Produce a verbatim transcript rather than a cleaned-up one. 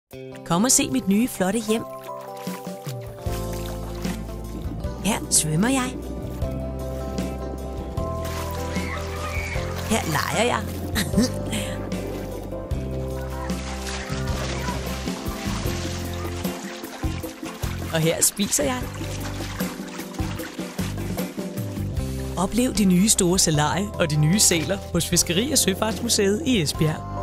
Kom og se mit nye flotte hjem. Her svømmer jeg. Her leger jeg. Og her spiser jeg. Oplev de nye store salarie og de nye sæler hos Fiskeri- og Søfartsmuseet i Esbjerg.